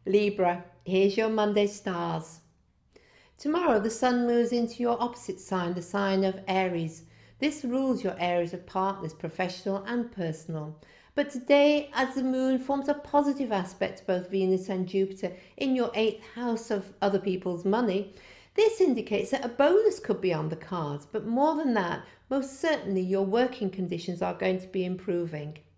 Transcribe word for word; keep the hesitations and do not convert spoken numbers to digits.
Libra, here's your Monday stars. Tomorrow the sun moves into your opposite sign, the sign of Aries. This rules your areas of partners, professional and personal. But today, as the moon forms a positive aspect to both Venus and Jupiter in your eighth house of other people's money, this indicates that a bonus could be on the cards. But more than that, most certainly your working conditions are going to be improving.